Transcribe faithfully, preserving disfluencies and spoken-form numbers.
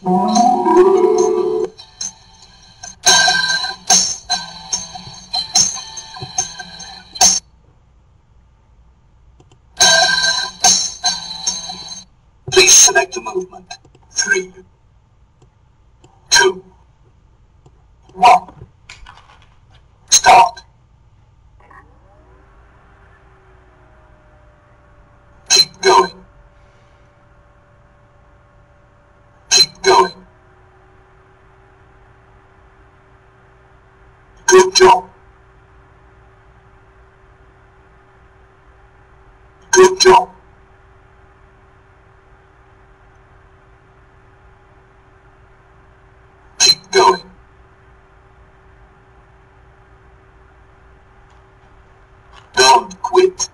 Please select a movement. Three, two, one. Start. Keep going. Keep going. Good job. Good job. Keep going. Don't quit.